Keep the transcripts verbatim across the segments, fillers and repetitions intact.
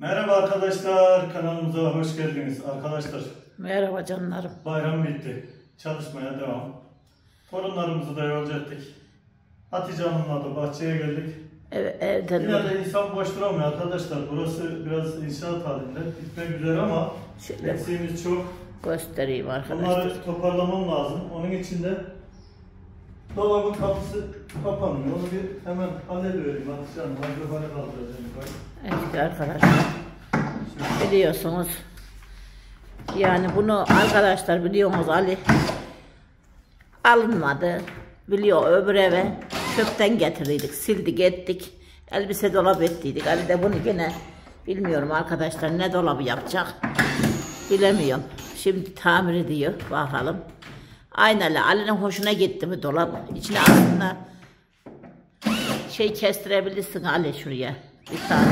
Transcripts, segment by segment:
Merhaba arkadaşlar, kanalımıza hoş geldiniz arkadaşlar. Merhaba canlarım. Bayram bitti, çalışmaya devam. Torunlarımızı da yolcu ettik. Hatice Hanım'la da bahçeye geldik. Evet, evden Yine de insan boş duramıyor arkadaşlar. Burası biraz inşaat halinde, bitmek üzere ama şöyle eksiğimiz çok. göstereyim arkadaşlar. Bunları toparlamam lazım. Onun için de dolabın kapısı kapanmıyor. Onu bir hemen halledivereyim Hatice Hanım. Mikrofonu kaldıracağım yukarı. Evet arkadaşlar. Biliyorsunuz. Yani bunu arkadaşlar biliyorsunuz Ali alınmadı. Biliyor öbür eve çöpten getirdik, sildik ettik. Elbise dolabı ettiydik. Ali de bunu gene bilmiyorum arkadaşlar ne dolabı yapacak. Bilemiyorum. Şimdi tamir ediyor. Bakalım. Aynalı. Ali'nin hoşuna gitti mi dolap? İçine aslında şey kestirebilirsin Ali şuraya. Bir tane.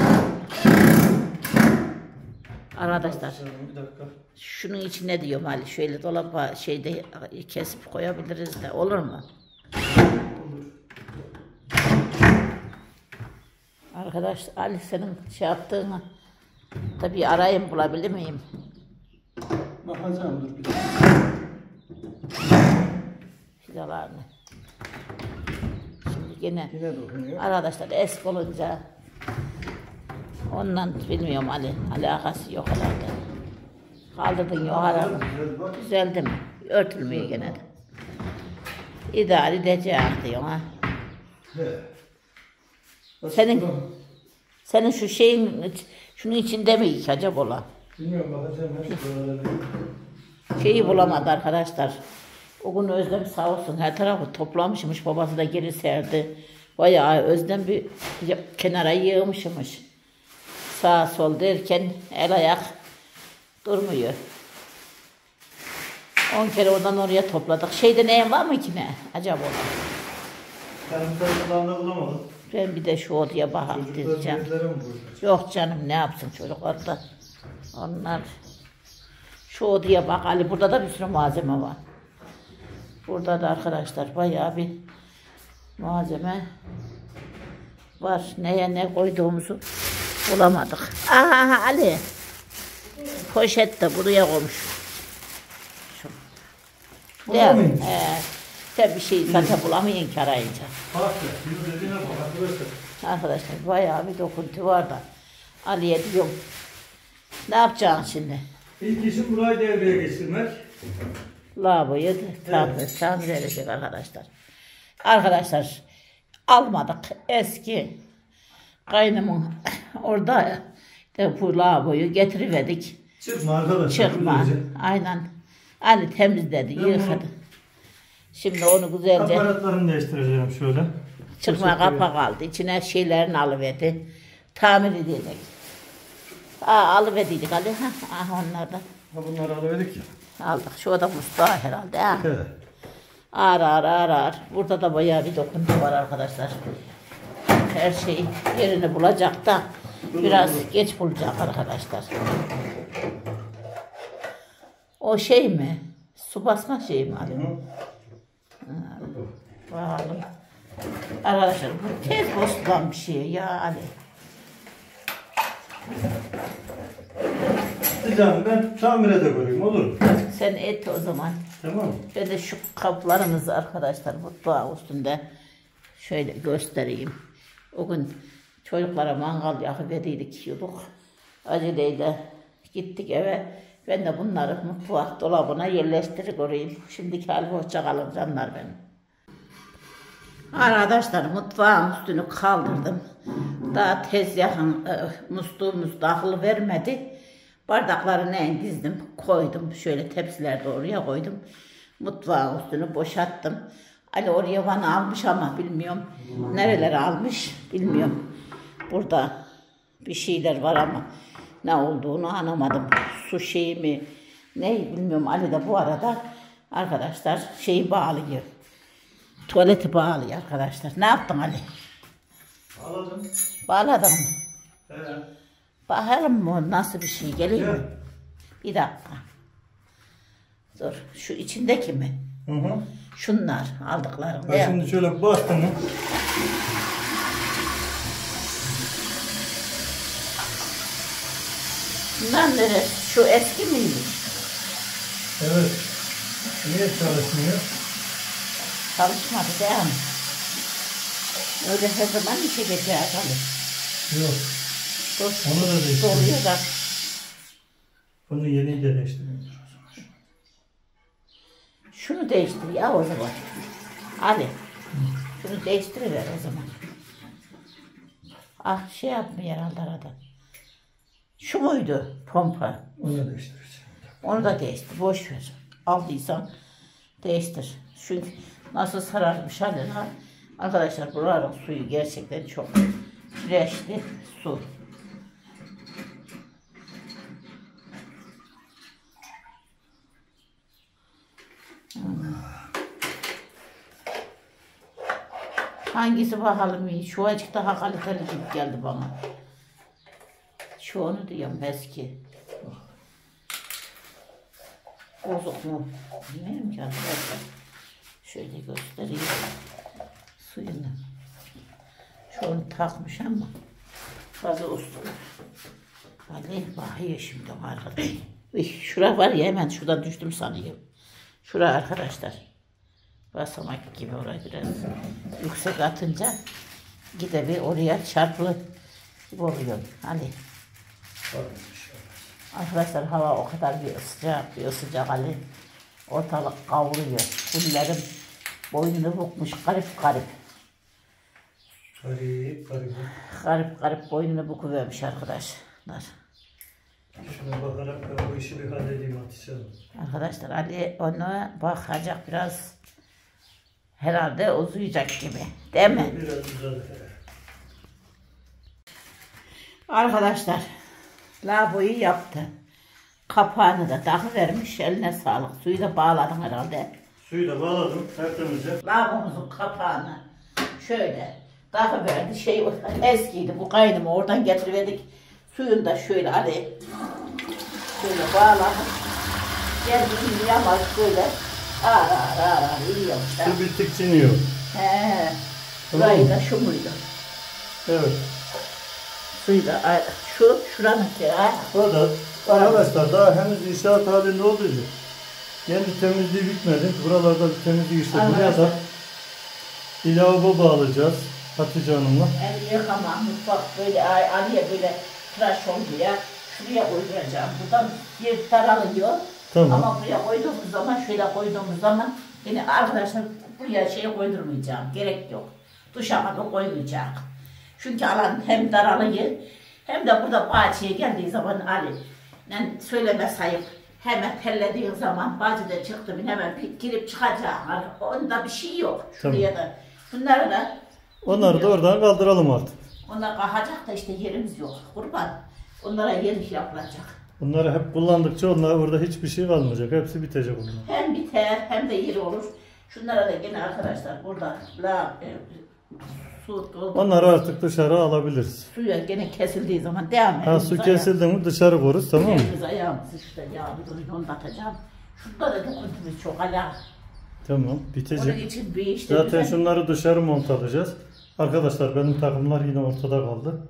Arkadaşlar. Bir dakika. Şunun içine diyorum Ali. Şöyle dolaba şeyde kesip koyabiliriz de. Olur mu? Olur. Arkadaş Ali senin şey yaptığını tabii arayayım bulabilir miyim? Bakacağım dur bir dakika. Fidalarını. Şimdi yine, Yine dokunuyor. arkadaşlar eski olunca ondan bilmiyorum Ali. Alakası yok herhalde. Kaldırdın yok herhalde. Düzeldi mi? Örtülmüyor gene de. İdare edeceğim diyor ha. He. Senin senin şu şeyin şunun içinde mi ki acaba ola? Bilmiyorum bakacağım her şey. Şeyi bulamadı arkadaşlar. O gün Özlem sağ olsun her tarafı toplamışmış. Babası da geri serdi. Bayağı Özlem bir kenara yığmışmış. Sağ sol derken el ayak durmuyor. On kere oradan oraya topladık. Şeyde neyin var mı ki ne? Acaba ola? Ben taraflarında bulamadım. Ben bir de şu odaya bakıp Çocuklar diyeceğim. bezlere mi koyacak? Yok canım ne yapsın çocuklar da. Onlar şu odaya bak Ali, burada da bir sürü malzeme var. Burada da arkadaşlar bayağı bir malzeme var. Neye ne koyduğumuzu bulamadık. Aha Ali. Poşet de buraya koymuş. Şu. Burada Değil mi? mıymış? Ee, sen bir şey zaten bulamayın ki arayınca. Bak ya, bir dediğine bak arkadaşlar. Arkadaşlar bayağı bir dokuntu var da. Ali'ye diyorum. Ne yapacaksın şimdi? İlk işim burayı devreye geçirmek. Lavaboyu tamir, Evet. tamir edecek arkadaşlar. Arkadaşlar almadık. Eski kaynımın orada de bu lavaboyu getiriverdik. Çıkma arkadaşlar. Çıkma. Böylece. Aynen. Ali temizledi, Ben bunu- yıkadı. Şimdi onu güzelce Aparatlarını değiştireceğim şöyle. çıkma kapak aldı. İçine şeylerini alıverdi. Tamir edecek. Aa, alıverdiydik Ali. Ha, aha onlardan. Ha bunları alıverdik ya. Aldık. Şu da Mustafa herhalde. Ha. Evet. Ağır ağır ağır ağır. Burada da bayağı bir dokuntu var arkadaşlar. Her şey yerini bulacak da biraz geç bulacak arkadaşlar. O şey mi? Su basma şey mi Ali? Bakalım. Arkadaşlar bu tez bozulan bir şey ya Ali. Canım ben tamir edebilirim olur mu? Sen et o zaman. Tamam mı? Ben de şu kaplarımızı arkadaşlar mutfağı üstünde şöyle göstereyim. O gün çocuklara mangal yakıverdiydik, yiyorduk. Aceleyle gittik eve. Ben de bunları mutfak dolabına yerleştirip orayım. Şimdiki hali hoşça kalın canlar benim. Arkadaşlar mutfağın üstünü kaldırdım. Daha tez yakın e, musluğumuz dahil vermedi. Bardakları ne dizdim, koydum. Şöyle tepsilerde oraya koydum. Mutfağın üstünü boşalttım. Ali oraya bana almış ama bilmiyorum. Nerelere almış bilmiyorum. Burada bir şeyler var ama ne olduğunu anlamadım. Su şeyi mi ne bilmiyorum. Ali de bu arada arkadaşlar şeyi bağlıyor. Tuvaleti bağlıyor arkadaşlar. Ne yaptın Ali? Anladım. Bağladın mı? Evet. Bakalım mı nasıl bir şey geliyor mu? Evet. Bir dakika. Dur. Şu içindeki mi? Hı hı. Şunlar aldıklarım. Ben şimdi şöyle bastım mı? Bundan neresi? Şu eski miymiş? Evet. Niye çalışmıyor? Çalışmadı değil mi? Öyle her zaman işe geçer tabii. Yok. Dur, Onu da değiştirdim. doluyor da. Bunu yeni de değiştirmiyordur o zaman. Şunu değiştir ya o zaman. Hadi. Şunu değiştiriver o zaman. Ah şey yapmıyor herhalde arada. Şu muydu pompa? Onu da değiştireceğim. Onu da değiştir. Boş ver. Aldıysan değiştir. Çünkü nasıl sararmış hali ha. Arkadaşlar buranın suyu gerçekten çok freşli su. Hmm. Hangisi bakalım iyi? Şu açık daha kaliteli gibi geldi bana. Şu onu diyorum eski. Bozuk mu? Bilmiyorum ki arkadaşlar. Şöyle göstereyim. Suyunu. Şunu takmış ama fazla uslu. Hadi bakıyor şimdi arkadaşlar. Şura var ya hemen şuradan düştüm sanıyorum. Şura arkadaşlar. Basamak gibi oraya biraz yüksek atınca gide bir oraya çarpılı oluyor. Hadi. Arkadaşlar hava o kadar bir sıcak, bir sıcak hali. Ortalık kavuruyor. Güllerim boynunu bukmuş garip garip. Garip garip. Garip garip boynunu bukuvermiş arkadaşlar. Şuna bakarak ben bu işi bir halledeyim Hatice Hanım. Arkadaşlar Ali ona bakacak biraz herhalde uzayacak gibi. Değil mi? Biraz uzadı. Arkadaşlar lavaboyu yaptı. Kapağını da takıvermiş. Eline sağlık. Suyu da bağladım herhalde. Suyu da bağladım tertemizce. Lavabomuzun kapağını şöyle takıverdi. Şey eskiydi. Bu kaynımı oradan getiriverdik. Suyunu da şöyle Ali şöyle bağladım. Geldiğim yamaç böyle ağır ağır ağır ağır yiyormuş. Su bittikçe iniyor. He. Tamam. Burayı da şu muydu? Evet. Suyu da ay- şu şuranın ya. O da arkadaşlar daha henüz inşaat halinde olduğu için kendi temizliği bitmedi. Buralarda bir temizlik işte. Buraya da Arkadaşlar. bir lavabo bağlayacağız Hatice Hanım'la. El yıkama, mutfak böyle ay- Ali'ye böyle tıraş oluyor. Şuraya koyacağım. Buradan yer daralıyor. Tamam. Ama buraya koyduğumuz zaman, şöyle koyduğumuz zaman yine arkadaşlar buraya şey koydurmayacağım. Gerek yok. Duşakabı koymayacağım. Çünkü alan hem daralıyor hem de burada bahçeye geldiği zaman Ali yani söyleme sayıp hemen pellediğin zaman bahçede çıktım hemen pi- girip çıkacağım. Onda bir şey yok. Şuraya da. Bunları da Onları da oradan kaldıralım artık. onlar kalkacak da işte yerimiz yok. Kurban. Onlara yer yapılacak. Bunları hep kullandıkça onlar orada hiçbir şey kalmayacak. Hepsi bitecek onlar. Hem biter hem de yeri olur. Şunlara da yine arkadaşlar burada la, e, su doldu. Onları artık dışarı alabiliriz. Suya gene kesildiği zaman devam Ha ediyoruz. su kesildi mi dışarı koruz, tamam mı? Elimiz ayağımız işte yağlı duruyor onu da atacağım. Şurada da döküntümüz çok hala. Tamam Onun bitecek. için bir işte Zaten güzel- şunları dışarı montalayacağız. Arkadaşlar benim takımlar yine ortada kaldı.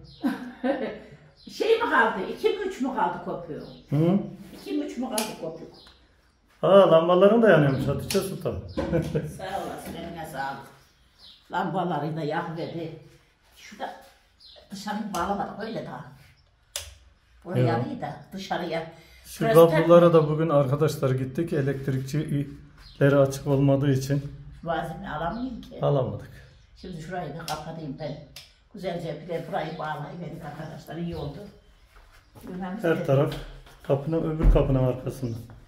Şey mi kaldı? İki mi üç mü kaldı kopuyor? Hı? İki mi üç mü kaldı kopuyor? Ha lambaların da yanıyormuş Hatice Sultan. Sağ olasın eline sağlık. Lambaları da yakıverdi. Şurada dışarı bağlamadık öyle daha. Buraya Evet. yanıyor da dışarıya. Şu Burası kablolara da bugün arkadaşlar gittik. Elektrikçileri açık olmadığı için malzeme alamıyorum ki. alamadık. Şimdi şurayı da kapatayım ben. Güzelce bir de burayı bağlayıverdik arkadaşlar iyi oldu. Bilmem Her size- taraf kapının öbür kapının arkasında.